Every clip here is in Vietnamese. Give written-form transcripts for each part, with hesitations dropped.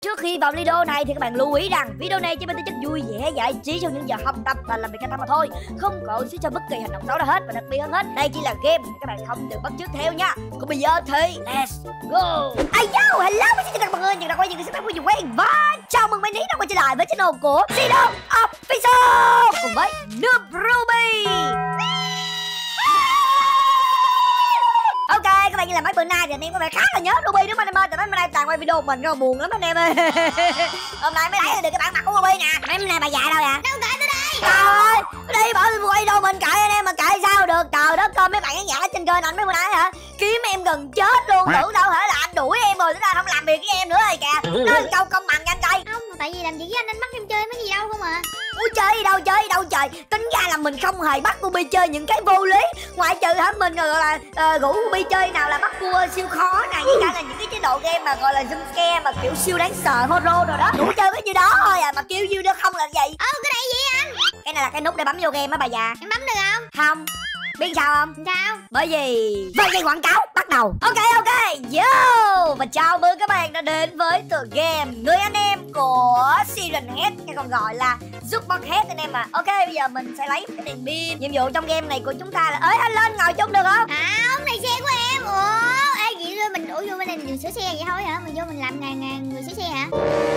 Trước khi vào video này thì các bạn lưu ý rằng video này chỉ mang tính chất vui vẻ giải trí trong những giờ học tập và làm việc căng thẳng mà thôi, không có sẽ cho bất kỳ hành động xấu nào hết. Và đặc biệt hơn hết, đây chỉ là game, các bạn không được bắt chước theo nha. Còn bây giờ thì let's go. Hello, xin chào tất cả mọi người, đã quay những cái setup của Dũng quen và chào mừng mấy ní đã quay trở lại với channel của Sido Official cùng với Noob Ruby. Ok, các bạn như là mấy bữa nay thì anh em có vẻ khá là nhớ Ruby đúng không anh em ơi? Tại mấy bữa nay toàn quay video của mình rất buồn lắm anh em ơi. Hôm nay mới thấy được cái bản mặt của Ruby nè. Mấy bữa nay bà già đâu vậy? Đâu kệ tôi đây. Trời ơi, đi bỏ tôi quay đâu mình kệ anh em mà kệ sao được. Trời đất ơi, mấy bạn khán giả trên kênh anh mấy bữa nay hả? Kiếm em gần chết luôn, tưởng đâu hả là anh đuổi em rồi, thế ra không làm việc với em nữa rồi kìa. Nó là câu công bằng anh coi. Không, tại vì làm gì với anh bắt em chơi mấy gì đâu không à. Ủa chơi gì đâu trời. Tính ra là mình không hề bắt Ruby chơi những cái vô lý. Ngoại trừ hả mình gọi là rủ Ruby chơi nào là bắt cua siêu khó này, với cả là những cái chế độ game mà gọi là jump scare mà kiểu siêu đáng sợ horror rồi đó. Đủ chơi cái gì đó thôi à, mà kêu như đó không là gì. Cái này gì anh? Cái này là cái nút để bấm vô game á bà già. Em bấm được không? Không. Biết sao không? Sao? Bởi vì quảng cáo bắt đầu. Ok, yo. Và chào mừng các bạn đã đến với tựa game Người anh em của Siren Head, hay còn gọi là Jukebox Head anh em à. Ok, bây giờ mình sẽ lấy cái đèn pin. Nhiệm vụ trong game này của chúng ta là anh lên ngồi chung được không? Không, này xe của em. Vậy thôi mình vô bên này mình sửa xe vậy thôi hả? Mình vô mình làm ngàn người sửa xe hả?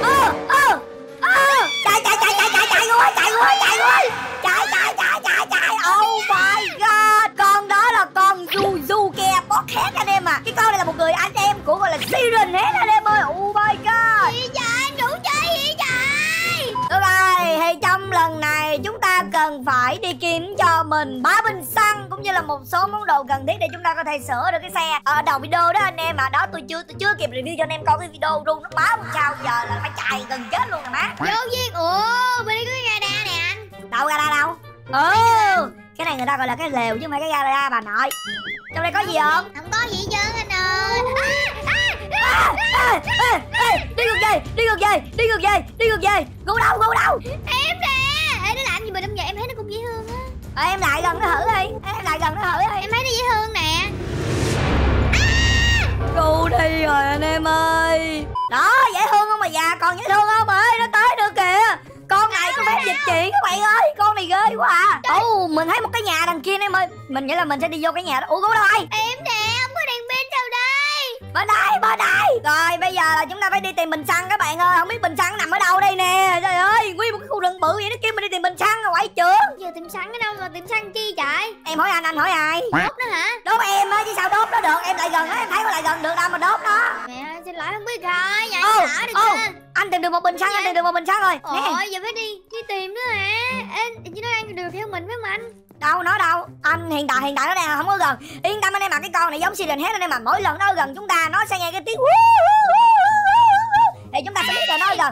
Chạy. Oh my god. Con đó là con Zuzuke Pocket anh em à. Cái con này là một người anh em của gọi là Siren Head anh em ơi. Oh my god. Gì vậy anh đủ chơi gì vậy? Được rồi, thì trong lần này chúng ta cần phải đi kiếm cho mình 3 bình xăng cũng như là một số món đồ cần thiết để chúng ta có thể sửa được cái xe. Ở đầu video đó anh em mà đó tôi chưa kịp review cho anh em coi cái video rung nó báo sao giờ là phải chạy gần chết luôn nè má. Vô viên. Bên đây có cái gara nè anh. Đâu gara đâu? Cái này người ta gọi là cái lều chứ không phải cái gara bà nội. Trong đây có gì không? Không có gì hết trơn anh ơi. Đi ngược về. Gu đâu? Em nè. Nó làm gì mà đâm vậy, em thấy nó cũng dễ thương á. Em lại gần nó thử đi. Em thấy nó dễ thương nè. Gu đi rồi anh em ơi. Đó, dễ thương không mà già, còn dễ thương không ơi, nó tới nữa kìa. Con này có phép dịch chuyển các bạn ơi, con này ghê quá à. Mình thấy một cái nhà đằng kia em ơi. Mình nghĩ là mình sẽ đi vô cái nhà đó. Gu đâu rồi? Em nè, không có đèn pin đâu đây. Bên đây. Rồi bây giờ là chúng ta phải đi tìm bình xăng các bạn ơi. Không biết bình xăng nằm ở đâu đây nè. Trời ơi, nguyên một cái khu rừng bự vậy nó kêu mình đi tìm bình xăng rồi quậy trưởng. Giờ tìm xăng ở đâu mà tìm xăng chi trời? Em hỏi anh hỏi ai? Đốt nó hả? Đốt em á chứ sao đốt nó được. Em lại gần đó, em thấy có lại gần được đâu mà đốt nó. Mẹ ơi, xin lỗi không biết rồi. Vậy lỡ được chưa? Anh tìm được một bình xăng, rồi. Giờ phải đi tìm nữa hả? Ê, chứ nó đang được theo mình phải không anh? Đâu nó đâu. Anh hiện tại nó đang không có gần. Yên tâm anh em, mà cái con này giống Siren Head anh em, mà mỗi lần nó gần chúng ta nó sẽ nghe cái tiếng thì chúng ta sẽ biết là nó gần.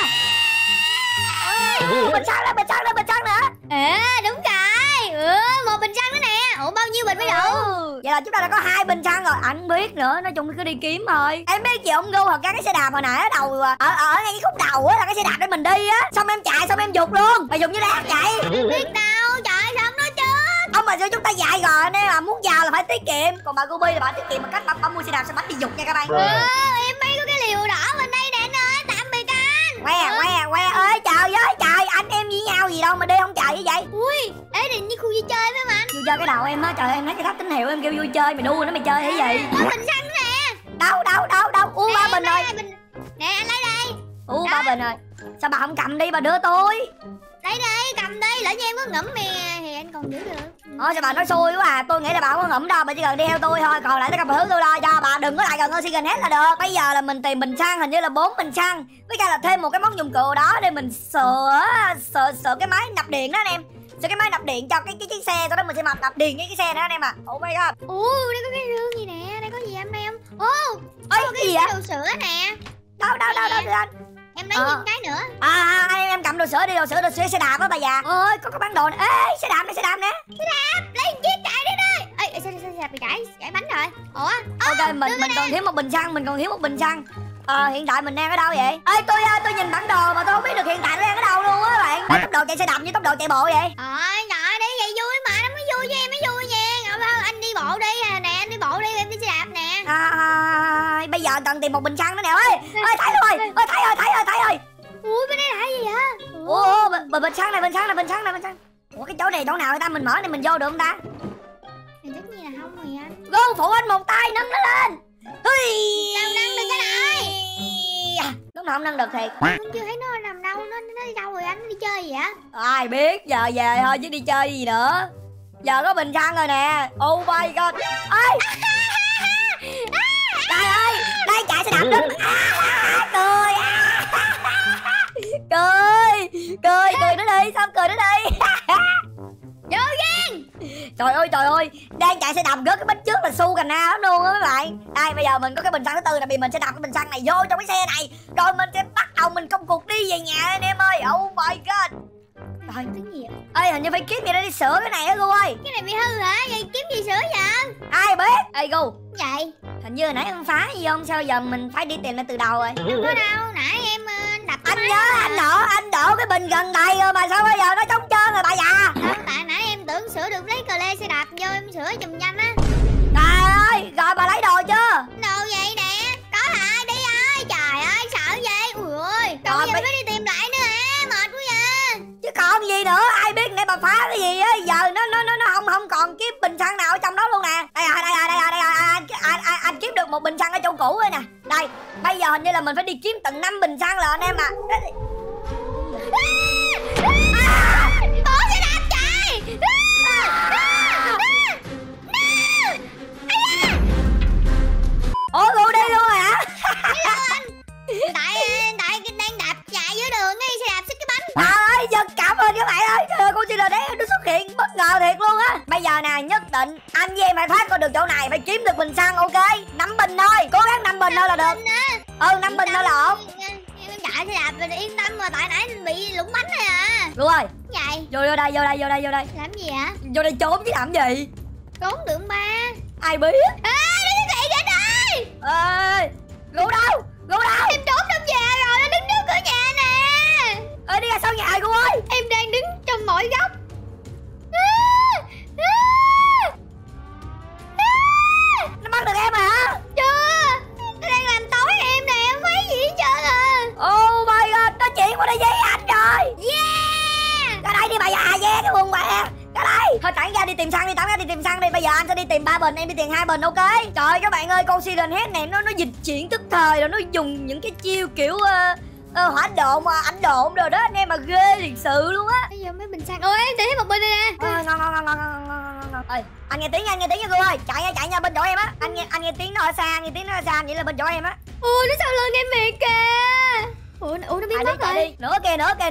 Bình xăng nữa. Đúng rồi. Một bình xăng nữa nè. Bao nhiêu bình mới đủ? Vậy là chúng ta đã có 2 bình xăng rồi. Anh biết nữa, nói chung cứ đi kiếm thôi. Em biết gì ông Gu thật ra cái xe đạp hồi nãy ở đầu ở ngay cái khúc đầu á là cái xe đạp để mình đi á. Xong em chạy xong em giục luôn. Mày giục như đát vậy. Em biết đâu, trời sao không nói chứ. Ông bà xưa chúng ta dạy rồi nên là muốn giàu là phải tiết kiệm. Còn bà Ruby là bà tiết kiệm bằng cách bà mua xe đạp xong bánh đi giục nha các bạn. Em thấy có cái liều đỏ bên đây nè anh ơi. Tạm biệt anh. Que ơi trời anh em với nhau gì đâu mà đi không chạy như vậy. Ui, định như khu vui chơi phải không anh? Vui chơi cái đầu em á, trời ơi, em thấy cái tháp tín hiệu em kêu vui chơi, mày đua nó mày chơi hay gì? Bình xăng nè. Đâu 3 bình rồi. Nè anh lấy đây. 3 bình rồi. Sao bà không cầm đi bà đưa tôi? Lấy đây, cầm đi, lỡ như em có ngẫm thì anh còn giữ được. Sao bà nói xui quá à. Tôi nghĩ là bà không có ngẫm đâu, bà chỉ cần đi theo tôi thôi. Còn lại tất cả mọi thứ tôi lo cho bà, đừng có lại gần hơn Siren Head là được. Bây giờ là mình tìm bình xăng, hình như là 4 bình xăng, với cả là thêm một cái món dụng cụ đó để mình sửa cái máy nạp điện đó anh em. Sửa cái máy nạp điện cho cái chiếc xe, sau đó mình sẽ nạp điện cái xe nữa anh em à. Oh my god. Đây có cái rương gì nè, đây có gì em đây không? Cái gì vậy? Đồ sữa nè. Đâu anh. Em lấy thêm cái nữa. Em cầm đồ sữa đi, đồ sữa xe đạp á bà già. Ơi có bán đồ nè. Ê xe đạp nè. Xe đạp, lấy chiếc chạy đi đây. Ê xe đạp bị gãy bánh rồi. Ok mình còn thiếu một bình xăng, hiện tại mình đang ở đâu vậy? Ê tôi nhìn bản đồ mà tôi không biết được hiện tại nó đang ở đâu luôn á bạn. Tốc độ chạy xe đạp như tốc độ chạy bộ vậy. Trời đấy vậy vui mà, nó mới vui cho em mới vui nha. Anh đi bộ đi nè, anh đi bộ đi em đi xe đạp nè. Bây giờ giờ cần tìm một bình xăng nữa nè. Ơi thấy rồi, thấy rồi. Ui bên đây là gì vậy? Ủa bình xăng này. Ủa cái chỗ này chỗ nào người ta, mình mở này mình vô được không ta? Thì tất nhiên là không rồi anh. Go phụ anh một tay nâng nó lên. Sao nâng được cái này? Đúng không nâng được thiệt. Không chưa thấy nó nằm đâu, nó đi đâu rồi anh, nó đi chơi gì vậy? Ai biết, giờ về thôi chứ đi chơi gì nữa. Giờ có bình xăng rồi nè. Oh my god. Ơi trời ơi, đây chạy xe đạp đứng. Cười nó đi, sao cười nó đi. Vô Duyên. Trời ơi, đang chạy xe đạp rớt cái bánh trước là su cành na lắm luôn á mấy bạn. Đây bây giờ mình có cái bình xăng thứ tư này, mình sẽ đặt cái bình xăng này vô trong cái xe này, rồi mình sẽ bắt đầu mình công cuộc đi về nhà anh em ơi. Oh my god. Rồi cái gì vậy? Ê hình như phải kiếm gì để đi sửa cái này á Gu ơi. Cái này bị hư hả? Vậy kiếm gì sửa vậy? Ai biết. Ê Gu, Vậy hình như hồi nãy em phá gì không, sao giờ mình phải đi tìm lại từ đầu rồi. đâu có đâu, nãy em đập cái Anh máy nhớ anh đổ cái bình gần đầy rồi mà sao bây giờ nó trống trơn rồi bà già. không, tại nãy em tưởng sửa được lấy cờ lê xe đạp vô em sửa giùm nhanh á. Trời ơi, rồi bà lấy đồ chưa? Đồ vậy nè, đó là ai đi ơi? Trời ơi sợ vậy. Ui ơi, Rồi, còn giờ phải đi tìm lại nữa hả? Mệt quá vậy. Chứ còn gì nữa, ai biết nãy bà phá cái gì á, giờ nó không còn kiếm bình xăng nào ở trong đó luôn nè. Đây anh kiếm được một bình xăng ở trong cũ rồi nè. Đây, bây giờ hình như là mình phải đi kiếm tận 5 bình xăng là anh em à. Bỏ xe đạp chạy. Ủa Gu đi luôn rồi hả? Tại đang đạp chạy dưới đường ngay xe đạp xích cái bánh. Trời ơi, giật cảm ơn các bạn ơi. Trời ơi, con xin đấy nó xuất hiện bất ngờ thiệt luôn á. Bây giờ nè, nhất định anh với em phải thoát qua được chỗ này, phải kiếm được bình xăng, ok? 5 bình thôi, cố gắng 5 bình thôi là được. 5 bình thôi là ổn. Em chạy xe đạp mình yên tâm mà, tại nãy bị lủng bánh thôi à. Đúng rồi. Vậy Vô đây. làm gì hả? Vô đây trốn chứ làm gì? Trốn được ba. Ai biết. Ê đi cái kìa trời. Ê, Gu đâu? Em trốn trong nhà rồi, nó đứng trước cửa nhà nè. Ê, đi ra sau nhà Gu ơi. Em đang đứng trong mọi góc. Nó bắt được em hả? Chưa, nó đang làm tối em nè, em thấy gì hết trơn à. Oh my god, nó chuyển qua đây với anh rồi. Yeah. Ra đây đi bà già, yeah cái quần què. Ra đây. Thôi tản ra đi tìm xăng đi, bây giờ anh sẽ đi tìm 3 bình, em đi tìm 2 bình, ok? Trời ơi các bạn ơi, con Siren Head này nó dịch chuyển tức thời rồi, nó dùng những cái chiêu kiểu hỏa độn mà ảnh độn rồi đó anh em, mà ghê thiệt sự luôn á. Bây giờ mấy bình xăng. Ôi em tìm thấy một bình đây nè. Ngon. Ê, anh nghe tiếng nha Gu ơi, chạy nha bên chỗ em á. Anh nghe tiếng nó ở xa, vậy là bên chỗ em á. Ui nó sau lưng em miệt kìa. Ủa nó biến mất rồi. Đi. Nữa kìa. Chạy.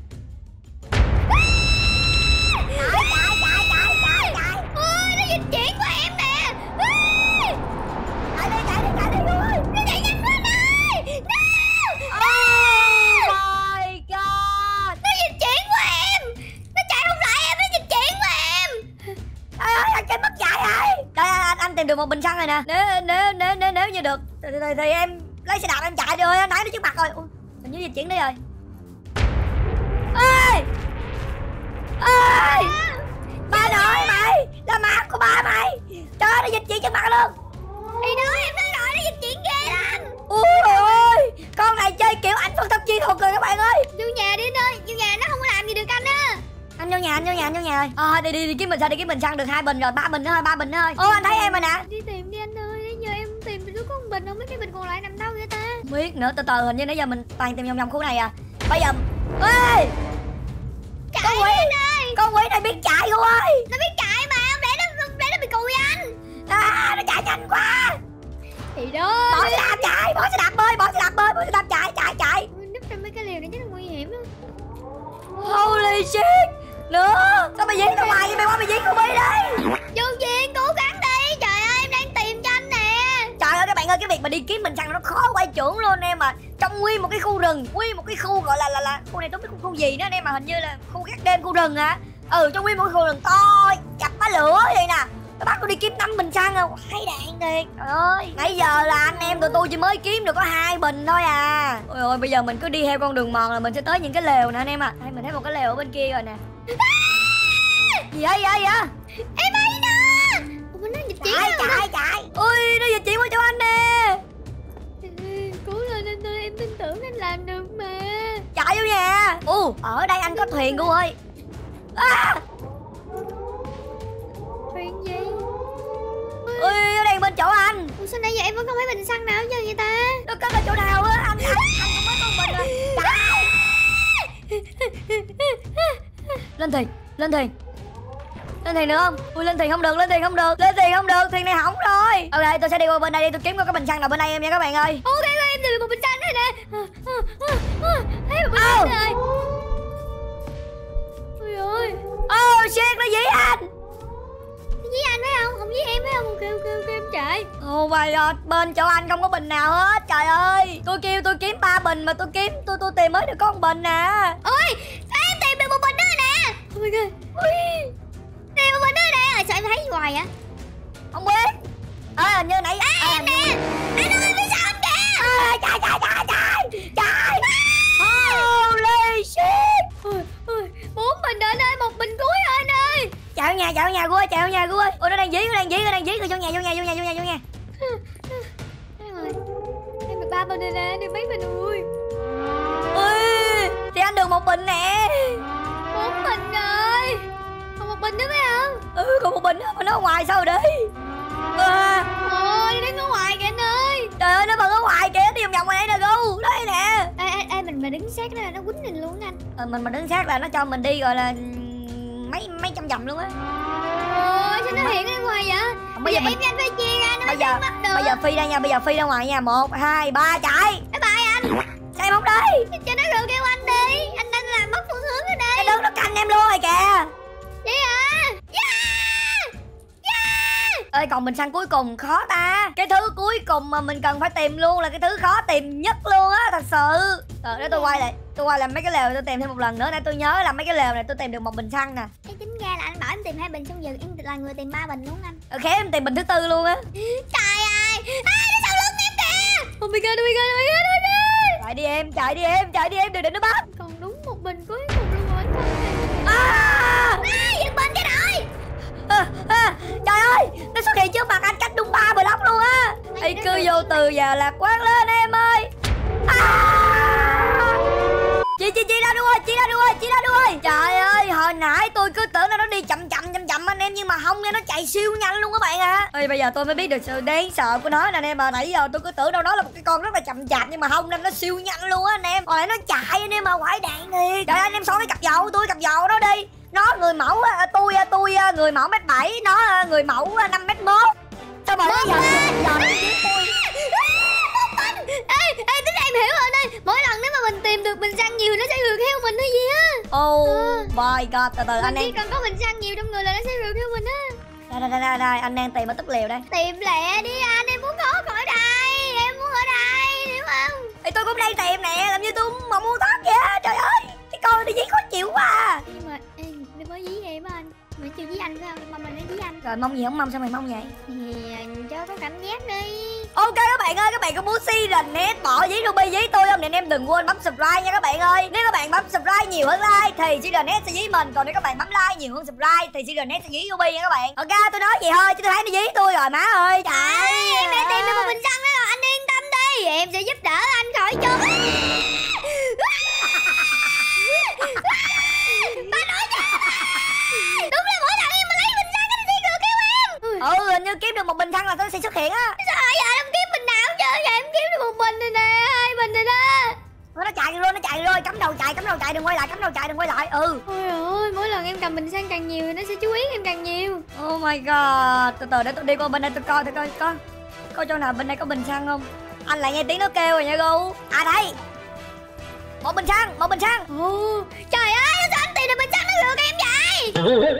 Ui nó dịch chuyển qua em nè. Chạy đi Gu ơi. Nó chạy nhanh quá đây. Oh my god. Nó dịch chuyển qua em. Nó chạy không lại em, nó dịch chuyển qua em. Trời ơi, anh chạy mất chạy rồi. Đây anh tìm được một bình xăng rồi nè. Nếu như được thì em lấy xe đạp em chạy rồi, anh thấy nó trước mặt rồi. Ui, hình như dịch chuyển đi rồi. Ê! Ba nội mày, là má của ba mày. Trời ơi, nó dịch chuyển trước mặt luôn. Thì đó em nói rồi, nó dịch chuyển ghê lắm. Ui ơi, con này chơi kiểu ảnh phân thân chi thuật rồi các bạn ơi. Vô nhà đi anh ơi, vô nhà nó không có làm gì được anh á. Anh vô nhà rồi. Đi kiếm bình xăng được 2 bình rồi, 3 bình nữa thôi. Ô anh thấy em rồi nè. Đi tìm đi anh ơi, nãy giờ em tìm được có một bình, không biết cái bình còn lại nằm đâu vậy ta. Biết nữa, từ hình như nãy giờ mình toàn tìm vòng khu này à. Bây giờ ê, con quỷ này biết chạy luôn ơi. Nó biết chạy mà, không để nó bị cùi anh. Nó chạy nhanh quá. Thì đó. Bỏ xe đạp chạy. Núp trong mấy cái liều này chắc là nguy hiểm lắm. Holy shit. Nữa, sao mày giết tao ngoài vậy, mày qua mày giết con Bi đi. Vô Duyên cố gắng đi, trời ơi em đang tìm cho anh nè. Trời ơi các bạn ơi, cái việc mà đi kiếm bình xăng nó khó quay trưởng luôn em mà. Trong nguyên một cái khu rừng, nguyên một cái khu gọi là khu này tôi biết khu gì đó anh em, mà hình như là khu gác đêm khu rừng hả? Trong nguyên một cái khu rừng to chặt bá lửa vậy nè. Nó bắt tôi đi kiếm 5 bình xăng không? Hay đạn thiệt. Trời ơi, nãy giờ là anh em tụi tôi chỉ mới kiếm được có 2 bình thôi à. Ôi ôi, bây giờ mình cứ đi theo con đường mòn là mình sẽ tới những cái lều nè anh em à. Đây mình thấy một cái lều ở bên kia rồi nè. Gì vậy? Em thấy nó. Ủa nó dịch chuyển Chạy. Ui, nó dịch chuyển qua cho anh nè. làm được mà. Chạy vô nhà. Ở đây anh có thuyền cô ơi. Thuyền gì? Ui, ở đây bên chỗ anh. Ủa sao nãy giờ em vẫn không thấy bình xăng nào chứ vậy ta? Nó có chỗ nào á, anh không mới con bình rồi. Lên thuyền, lên thuyền. Lên thuyền được không? Ui, lên thuyền không được, lên thuyền không được, lên thuyền không được, thuyền này hỏng rồi. Ok, tôi sẽ đi qua bên đây đi, tôi kiếm có cái bình xăng nào bên đây em nha các bạn ơi. Ok, em tìm được một bình xăng này nè. Thấy một bình xăng rồi. Ôi ơi. Shit, nó dí anh. Với anh phải không? Không với em phải không? Ok em chạy. Oh my god, bên chỗ anh không có bình nào hết. Trời ơi, tôi kêu tôi kiếm 3 bình mà tôi tìm mới được có 1 bình nè. Ôi, em tìm được một bình nữa nè. Oh my god. Ui, tìm một bình nữa nè. Sao em thấy hoài vậy? Không biết. Hình như nãy em nè. Anh ơi, phía sau anh kìa. Chạy. Holy shit. Ôi, 4 bình nữa anh ơi, 1 bình cuối thôi anh ơi. Chạy vào nhà cô ơi. Ôi, nó đang dí rồi, vô nhà. Rồi, em được 3 bình rồi nè, được mấy bình rồi. Ui, thì anh được 1 bình nè. 4 bình rồi. Còn 1 bình nữa phải không? Còn 1 bình nữa mà nó ở ngoài sao rồi đi. Ôi, đứng ở ngoài kìa anh ơi. Trời ơi, nó vẫn ở ngoài kìa, đi vòng ngoài đây nè cô. Đây nè. Ê, mình mà đứng sát nó là nó quýnh mình luôn anh. Mình mà đứng sát là nó cho mình đi gọi là mấy trăm vòng luôn á. Ôi, sao nó hiện ở ngoài vậy? Bây giờ em với anh phải chia ra, nó bắt được. Bây giờ phi ra nha, bây giờ phi ra ngoài nha. 1, 2, 3 chạy. Bye bye anh. Sao em không đi? Cho nó rồi kêu anh đi. Anh đang làm mất phương hướng ở đây. Cái đứng nó canh em luôn rồi kìa. Vậy hả? Ơi, còn bình xăng cuối cùng khó ta. Cái thứ cuối cùng mà mình cần phải tìm luôn là cái thứ khó tìm nhất luôn á, thật sự. Để tôi quay lại mấy cái lều tôi tìm thêm một lần nữa. Để tôi nhớ là mấy cái lều này tôi tìm được 1 bình xăng nè. Em tính ra là anh bảo em tìm 2 bình, xong giờ em là người tìm 3 bình đúng không anh? Ok, em tìm bình thứ 4 luôn á. Trời ơi, nó sau lưng em kìa. Oh my god. Chạy đi em, đừng để nó bắt. Còn đúng 1 bình cuối cùng luôn rồi anh. Giật bình cái rồi. Trời ơi, nó xuất hiện trước mặt anh cách đúng 3 block luôn á. Ê, cứ vô từ giờ lạc quan lên em ơi. Chị ra đuôi. Trời ơi, hồi nãy tôi cứ tưởng là nó đi chậm anh em, nhưng mà không nha, nó chạy siêu nhanh luôn các bạn ạ. Ê, bây giờ tôi mới biết được sự đáng sợ của nó nè anh em. Mà nãy giờ tôi cứ tưởng đâu đó là một cái con rất là chậm chạp, nhưng mà không, nên nó siêu nhanh luôn á anh em. Hồi nãy nó chạy anh em mà quải đạn thiệt. Trời ơi, anh em so với cặp dầu nó đi. Nó người mẫu tôi người mẫu 1m7, nó người mẫu 5m1. Sao mà nó giờ nó kiếm tôi. Ê, tính em hiểu rồi đây. Mỗi lần nếu mà mình tìm được bình xăng nhiều nó sẽ rượt theo mình hay gì á. Oh my god, từ anh em. Chỉ cần có bình xăng nhiều trong người là nó sẽ rượt theo mình á. Đây, anh đang tìm ở túp lều đây. Tìm lẹ đi anh, em muốn thoát khỏi đây. Em muốn ở đây, hiểu không? Ê, tôi cũng đang tìm nè, làm như tôi mà muốn thoát vậy. Trời ơi, cái con này dí khó chịu quá à. Nhưng mà em mới dí em á anh. Mình chưa dí anh phải không? Mong mình nó dí anh. Rồi mong gì không mong, sao mày mong vậy? Thì cho có cảm giác đi. Ok các bạn ơi, các bạn có muốn Sirenet bỏ dí Ruby dí tôi không thì anh em đừng quên bấm subscribe nha các bạn ơi. Nếu các bạn bấm subscribe nhiều hơn like thì Sirenet sẽ dí mình, còn nếu các bạn bấm like nhiều hơn subscribe thì Sirenet sẽ dí Ruby nha các bạn. Ok, tôi nói vậy thôi chứ tôi thấy nó dí tôi rồi má ơi. Trời, em đã tìm được một bình xăng đó rồi, anh yên tâm đi, em sẽ giúp đỡ anh khỏi chốn. Ba nói chứ. Đúng là mỗi lần em mà lấy bình xăng nó sẽ ngược kêu em. Hình như kiếm được 1 bình xăng là tôi sẽ xuất hiện á. Sao giờ em kiếm bình nào chứ? Giờ em kiếm được 1 bình rồi nè, 2 bình rồi đó. Nó chạy rồi, cắm đầu chạy, đừng quay lại. Ôi ơi, mỗi lần em cầm bình xăng càng nhiều thì nó sẽ chú ý em càng nhiều. Oh my god, từ từ để tôi đi qua bên đây tôi coi chỗ nào bên đây có bình xăng không. Anh lại nghe tiếng nó kêu rồi nha cô. À đây, một bình xăng. Ồ, trời ơi, sao anh tìm được bình xăng nó rượt em vậy?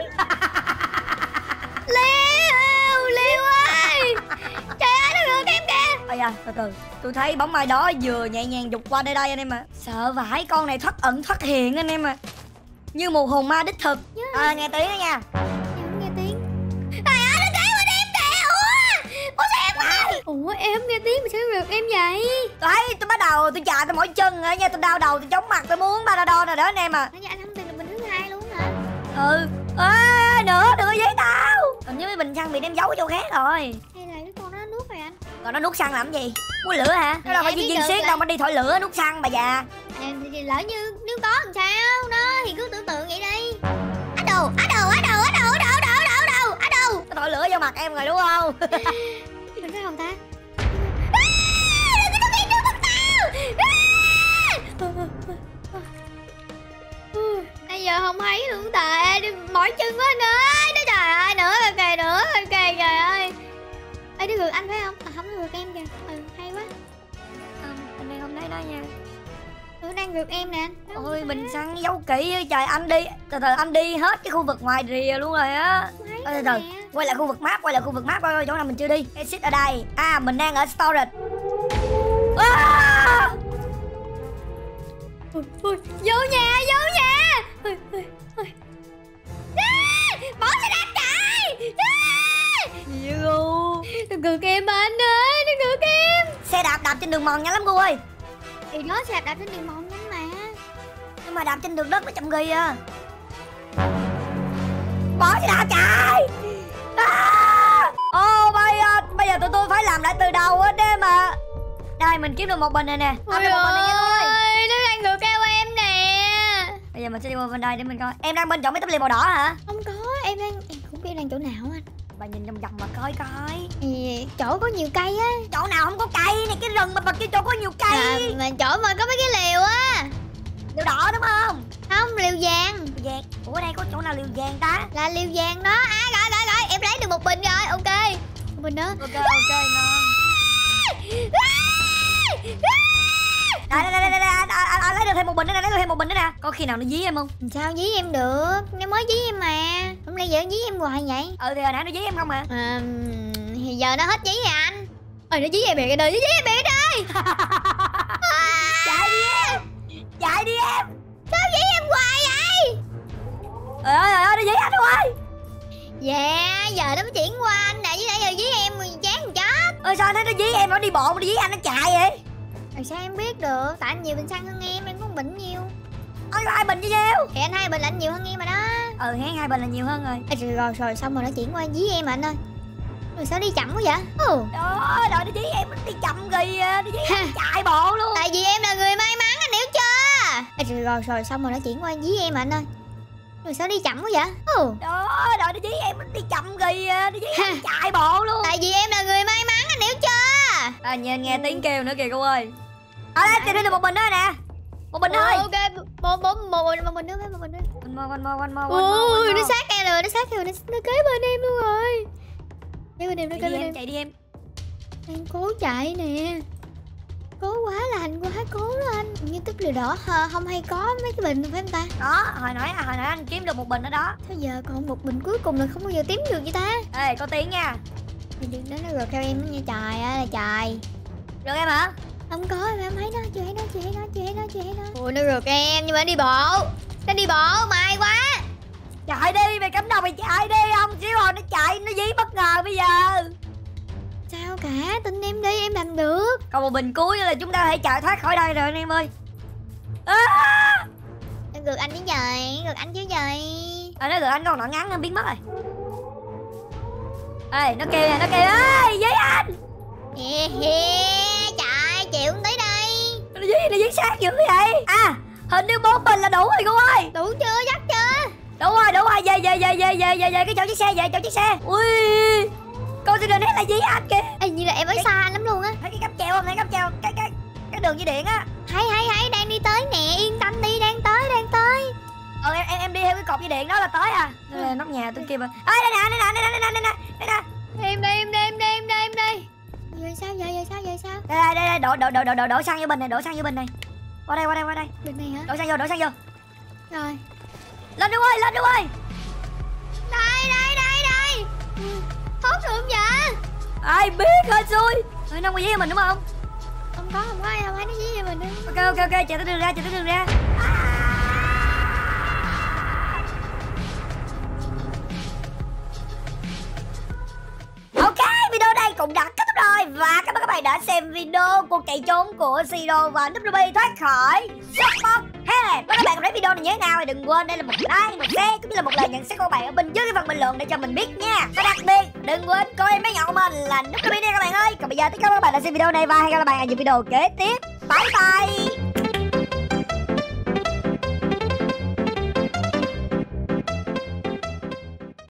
Liêu ơi, trời ơi, nó rượt em kìa. Ây da, từ từ, tôi thấy bóng ai đó vừa nhẹ nhàng dục qua đây anh em ạ. Sợ vãi, con này thoát ẩn thoát hiện anh em ạ. Như một hồn ma đích thực. Nghe tiếng đó nha. Em nghe tiếng. Trời ơi, nó kéo bên em kìa. Ủa sao em vậy? Ủa em không nghe tiếng mà sao rượt em vậy? Tôi thấy tôi bắt đầu tôi chà tôi mỏi chân rồi nha, tôi đau đầu, tôi chóng mặt, tôi muốn Panadol rồi đó anh em à. Nãy giờ anh không tìm được bình thứ 2 luôn hả? Nữa đừng có giấy tao. Hình như mấy bình xăng bị đem giấu chỗ khác rồi. Hay là cái con đó nó nuốt rồi anh? Còn nó nuốt xăng làm gì? Muốn lửa hả? Nó đâu phải viên xiết đâu mà đi thổi lửa nuốt xăng bà già. Thì lỡ như nếu có làm sao đó thì cứ tưởng tượng vậy đi. Á đồ. Nó thổi lửa vô mặt em rồi đúng không? Đừng thấy không ta? Bây giờ không thấy luôn tệ, mỏi chân quá anh ơi. Nó trời ơi, nữa kìa trời ơi. Ê, nó ngược anh phải không? À không, nó ngược em kìa. Hay quá. Anh đây không thấy đó nha. Nó đang ngược em nè. Ôi mình săn giấu kỹ trời, anh đi từ từ anh đi hết cái khu vực ngoài rìa luôn rồi á. Từ từ quay lại khu vực map coi chỗ nào mình chưa đi. Exit ở đây. À mình đang ở storage. Vô nhà. Bỏ xe đạp chạy. Gì luôn? Đừng ngược em anh ơi, đừng ngược em. Xe đạp trên đường mòn nhanh lắm cô ơi. Thì đó, xe đạp trên đường mòn nhanh mà. Nhưng mà đạp trên đường đất nó chậm ghi à. Bỏ xe đạp chạy. Bây giờ tụi tôi phải làm lại từ đầu hết đấy mà. Đây mình kiếm được một bình này nè. Ôi ơi, nó đang ngược theo em nè. Bây giờ mình sẽ đi qua bên đây để mình coi. Em đang bên chỗ mấy tấm liềm màu đỏ hả? Không có, em không biết đang chỗ nào anh. Bà nhìn vòng vòng mà coi. Chỗ có nhiều cây á. Chỗ nào không có cây này, cái rừng mà bà kia chỗ có nhiều cây. Mà chỗ mà có mấy cái liều á. Liều đỏ đúng không? Không, liều vàng. Ủa ở đây có chỗ nào liều vàng ta? Là liều vàng đó. Rồi, em lấy được một bình rồi, ok. Một bình đó. Ok ngon. Đây, anh lấy được thêm một bình nữa nè, Có khi nào nó dí em không? Sao dí em được? Nó mới dí em mà. Hôm nay giờ dí em hoài vậy. Thì hồi nãy nó dí em không à? Thì giờ nó hết dí rồi anh. Nó dí em biệt rồi, Chạy đi em. Sao dí em hoài vậy? Nó dí anh rồi. Dạ, giờ nó mới chuyển qua anh nè, với nãy giờ dí em chán chết. Sao nó dí em, nó đi bộ, nó dí anh nó chạy vậy? Sao em biết được? Tại anh nhiều bình xăng hơn em có bình nhiều. Có 2 bình chứ sao? Thì anh 2 bình là anh nhiều hơn em mà đó. Hén 2 bình là nhiều hơn rồi. Rồi xong rồi nó chuyển qua dí em mà anh ơi. Rồi sao đi chậm quá vậy? Đó, nó dí em đi chậm kì, nó dí em chạy bộ luôn. Tại vì em là người may mắn, anh hiểu chưa? Rồi xong rồi nó chuyển qua dí em mà anh ơi. Rồi sao đi chậm quá vậy? Đó, nó dí em đi chậm kì, nó dí em chạy bộ luôn. Tại vì em là người may mắn, anh hiểu chưa? Nhìn nghe tiếng kêu nữa kìa cô ơi. Ở đây tìm được một bình đó nè. Một bình thôi. Ok, một bình nữa. Quanh mò. Ui, nó sát em rồi, nó kế bên em luôn rồi. Kế bên em. Chạy đi em. Đang cố chạy nè. Cố quá là hành quá, cố đó anh. Như túp lều đỏ không hay có mấy cái bình phải không ta? Đó, hồi nãy anh kiếm được một bình ở đó. Sao giờ còn một bình cuối cùng là không bao giờ kiếm được vậy ta? Ê, có tiếng nha. Đừng đó nó rượt theo em nha, trời ơi là trời. Được em hả? Không có, em thấy nó, chưa thấy nó. Ui, nó rượt em nhưng mà nó đi bộ, may quá. Chạy đi, mày cắm đầu mày chạy đi, không xíu rồi nó chạy, nó dí bất ngờ bây giờ. Sao cả, tin em đi, em làm được. Còn một bình cuối là chúng ta có thể chạy thoát khỏi đây rồi anh em ơi. Nó rượt anh chứ trời, Nó rượt anh còn đoạn ngắn hơn biến mất rồi. Ê, nó kêu ê, dí anh. Trời, chịu không tới đây. Nó dí sát dữ vậy. À, hình như 4 bình là đủ rồi cô ơi. Đủ chưa, chắc chưa? Đủ rồi, về cái chỗ chiếc xe, Ui, con sẽ hết là dí anh kìa. Ê, như là em ở xa anh lắm luôn á. Thấy cái cáp treo không, cái đường dây điện á. Thấy, đang đi tới nè, yên tâm đi, đang tới. Em đi theo cái cột dây điện đó là tới à. Nóc nhà tôi kia mà. Đây nè. Em đây. Giờ sao? Đây, đổ xăng vô bình này, Qua đây. Bình này hả? Đổ xăng vô. Rồi. Lên đi ơi. Đây. Thoát được không vậy? Ai biết hên xui. Nó không có dí mình đúng không? Không có, đâu phải nó dí mình đâu. Ok, chạy tới đường ra. Ok, video đây cũng đã kết thúc rồi. Và cảm ơn các bạn đã xem video cuộc chạy trốn của Siro và WB thoát khỏi Support Head. Và các bạn thấy video này như thế nào thì đừng quên đây là một like, một share cũng như là một lời nhận xét của các bạn ở bên dưới cái phần bình luận để cho mình biết nha. Và đặc biệt đừng quên coi mấy nhậu mình là nút cái video các bạn ơi. Còn bây giờ tất cả các bạn đã xem video này và hẹn gặp lại các bạn ở những video kế tiếp. Bye bye.